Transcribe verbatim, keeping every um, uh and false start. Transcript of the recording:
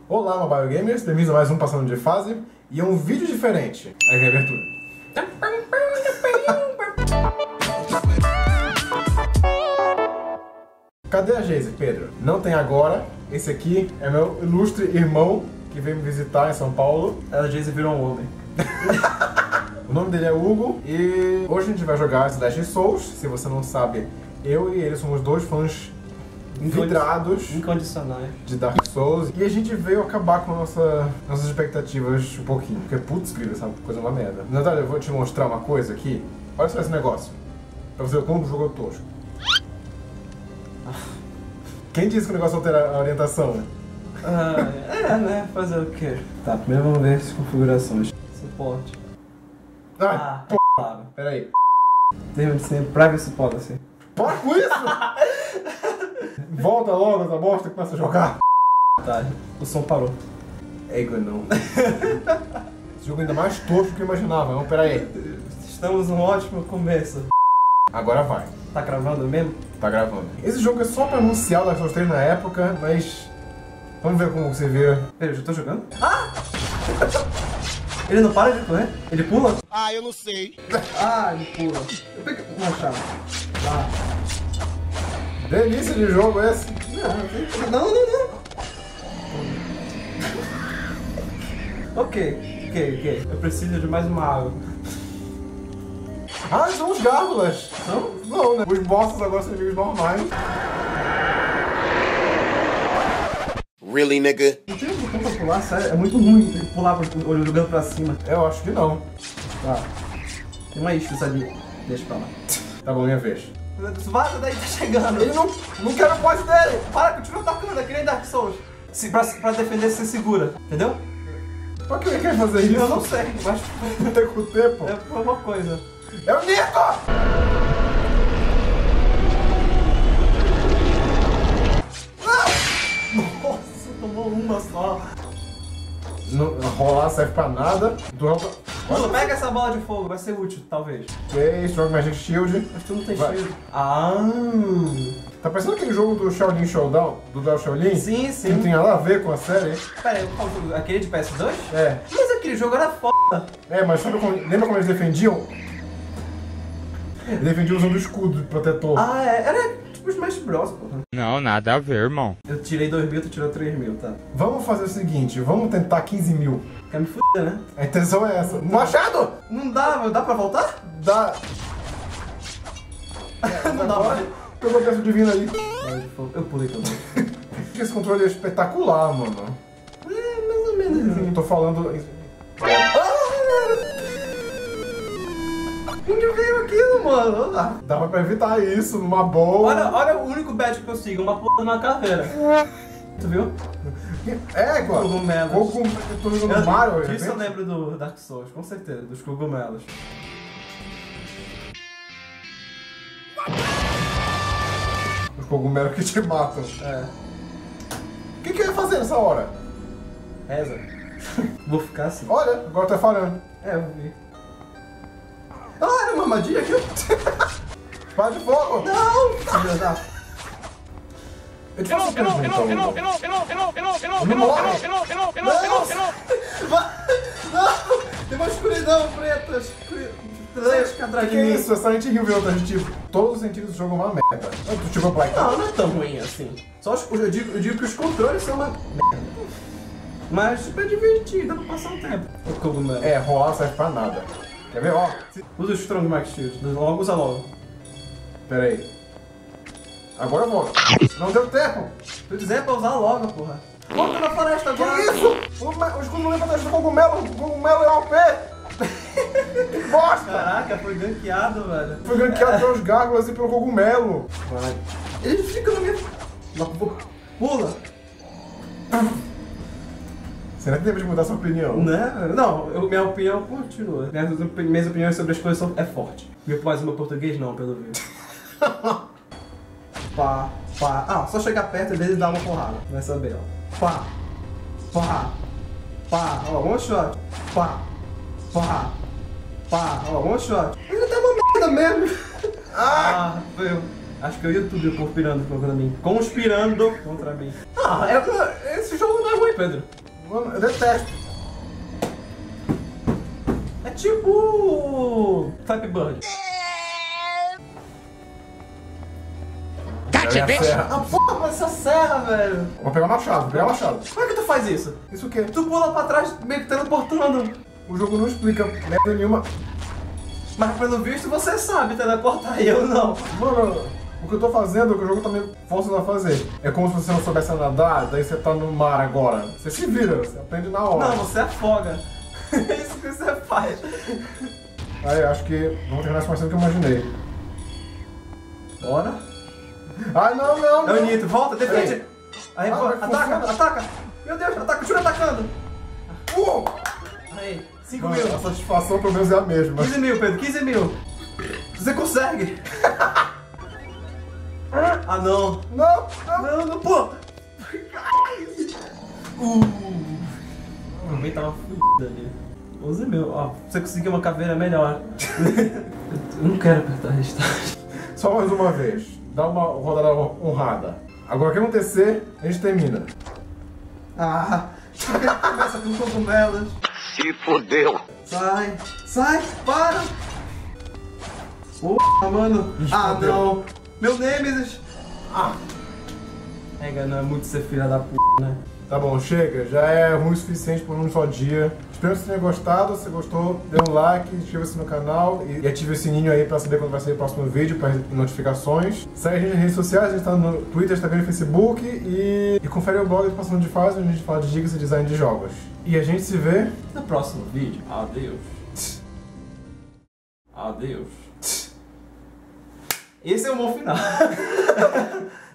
Olá, Mobile Gamers, bem-vindos a mais um Passando de Fase. E é um vídeo diferente. Aí vem a abertura. Cadê a Geise, Pedro? Não tem agora. Esse aqui é meu ilustre irmão que veio me visitar em São Paulo. A Geise virou um homem. O nome dele é Hugo e hoje a gente vai jogar Slash Souls. Se você não sabe, eu e ele somos dois fãs vidrados incondicionais de Dark Souls. E a gente veio acabar com a nossa, nossas expectativas um pouquinho. Porque, putz, grila, essa coisa é uma merda. Natália, eu vou te mostrar uma coisa aqui. Olha só esse negócio. Pra você ver como o jogo é tosco. Quem disse que o negócio altera a orientação, né? Ah, é, né? Fazer o quê? Tá, primeiro vamos ver as configurações. Suporte. Ai, Ah, pô, claro. peraí. Termo de sempre, privacy policy. Para com isso! Volta logo essa bosta e começa a jogar. Tá, o som parou. Ego não. Esse jogo é ainda mais tosco do que eu imaginava. Não, peraí. Estamos num ótimo começo. Agora vai. Tá gravando mesmo? Tá gravando. Esse jogo é só pra anunciar o Dark Souls três na época, mas... Vamos ver como você vê. Peraí, eu já tô jogando? Ah! Ele não para de correr? Ele pula? Ah, eu não sei. Ah, ele pula. Eu peguei uma chave. Ah. Delícia de jogo esse. Não, não, não, não. Ok, ok, ok. Eu preciso de mais uma água. Ah, são os gárgulas. Não? Não, né? Os bosses agora são inimigos normais. Really, nigga? Não tem um botão pra pular, sério? É muito ruim tem que pular olhando pra cima. Eu acho que não. Tá. Tem uma isca ali. Deixa pra lá. Tá bom, minha vez. Vaza daí, tá chegando. Ele não, não quer o posse dele. Para, continua atacando, é que nem Dark Souls. Se, pra, pra defender, você segura, entendeu? Por que ele quer fazer isso? Eu não sei, mas Não tem com o tempo. é por uma coisa. É o Nico! Nossa, tomou uma só. Não, rolar serve pra nada. Tu Pula, pega essa bola de fogo, vai ser útil, talvez. Ok, Strong Magic Shield. Mas tu não tem Vai. shield. Ah! Tá parecendo aquele jogo do Shaolin Showdown? Do Del Shaolin? Sim, Que sim. não tem nada a ver com a série. Pera aí, qual jogo? Aquele de P S dois? É. Mas aquele jogo era foda. É, mas sabe como, lembra como eles defendiam? Eles defendiam usando o escudo de protetor. Ah, é. Era tipo Smash Bros, porra. Não, nada a ver, irmão. Eu tirei dois mil, tu tirou três mil, tá? Vamos fazer o seguinte, vamos tentar quinze mil. Quer me fuder, né? A intenção é essa. Machado! Não dá, meu. Dá pra voltar? Dá. Não dá Agora, mais. pegou o peço divino aí. Bola de fogo. Eu pulei também. Esse controle é espetacular, mano. É, mais ou menos. Não tô falando... Onde veio aquilo, mano? Ah. Dava pra evitar isso numa boa. Olha, olha o único badge que eu sigo, uma porra numa caveira. Tu viu? É, igual. Cogumelos. Cogum... Eu tô jogando Mario, de Disso eu repente. lembro do Dark Souls, com certeza, dos cogumelos. Os cogumelos que te matam. É. O que que eu ia fazer nessa hora? Reza. Vou ficar assim. Olha, agora tá falhando. É, eu vi. Ah, era uma armadilha aqui? Espada de fogo! Não! Filha da... Eu te faço uma pergunta, Hugo. Não Vai- Não! Tem uma escuridão preta! Escuri... Três O que, que é isso? É Silent Hill, viu? Tá, tipo, todos os sentidos do jogo é uma merda. Tu chegou pra cá? Não, não é tão ruim assim. Só os, eu, digo, eu digo que os controles são uma merda. Mas tipo, é divertido, dá pra passar um tempo. O cogumelo. É, rolar serve pra nada. Quer ver? Ó, Usa o Strong Max Shield. Logo, usa logo. pera aí. Agora eu vou. Não deu tempo. Tô dizendo pra usar logo, porra. Volta na floresta Que agora. isso? O, o escudo não lembra do cogumelo. O cogumelo é O P. Que bosta. Caraca, foi gankeado, velho. Foi gankeado pelos gárgulas e pelo cogumelo. Vai. Ele fica na minha... Não, pula. Será que deve mudar sua opinião? Né? Não, eu, minha opinião continua. Minhas, minhas opiniões sobre as coisas são, é forte. Meu, mas o meu português não, pelo visto. Pá, pá. Ah, só chegar perto e dele dar uma porrada. Vai saber, ó. Pá, pá, pá. Ó, one shot. Pá, pá, pá. Ó, one shot. Ele tá uma merda mesmo. Ah, meu. Acho que é o YouTube conspirando contra mim. Conspirando contra mim. Ah, é, esse jogo não é ruim Pedro? Mano, eu detesto. É tipo... Flappy Bird. Gotcha, bitch! Ah, porra, mas essa serra, velho. Vou pegar machado, vou pegar machado. Como é que tu faz isso? Isso o quê? Tu pula pra trás meio que teleportando. O jogo não explica merda nenhuma. Mas pelo visto você sabe teleportar e eu não. Mano, o que eu tô fazendo, o que o jogo tá me forçando a fazer. É como se você não soubesse nadar, daí você tá no mar agora. Você se vira, você aprende na hora. Não, você afoga. É isso que você faz. Aí, acho que vamos terminar isso mais cedo do que eu imaginei. Bora. Ai, não, não, É o não. Nito, volta, defende. Ei. Aí, Ah, pô, vai ataca, funcionar. ataca. Meu Deus, ataca, continua atacando. Uh! Aí, cinco Mano, mil. a satisfação pelo menos é a mesma. quinze mil, Pedro, quinze mil. Você consegue. Ah, não. Não, não. Não, não, pô. Uh. Também tava fudido ali. onze mil, ó, você conseguiu uma caveira melhor. Eu não quero apertar restart. Só mais uma vez. Dá uma rodada honrada. Agora o que acontecer, a gente termina. Ah, começa com cogumelos. Se fodeu. Sai, sai, para. Porra, mano. Ixi, Ah, fodeu. não. Meu Nemesis. Ah. É, não é muito ser filha da p, né? Tá bom, chega. Já é ruim o suficiente por um só dia. Espero que você tenha gostado. Se gostou, dê um like, inscreva-se no canal e ative o sininho aí pra saber quando vai sair o próximo vídeo, para notificações. Segue a gente nas redes sociais, a gente tá no Twitter, Instagram e Facebook. E, e confere o blog do Passando de Fase, onde a gente fala de dicas e design de jogos. E a gente se vê No próximo vídeo. Adeus. Adeus. Esse é o bom final.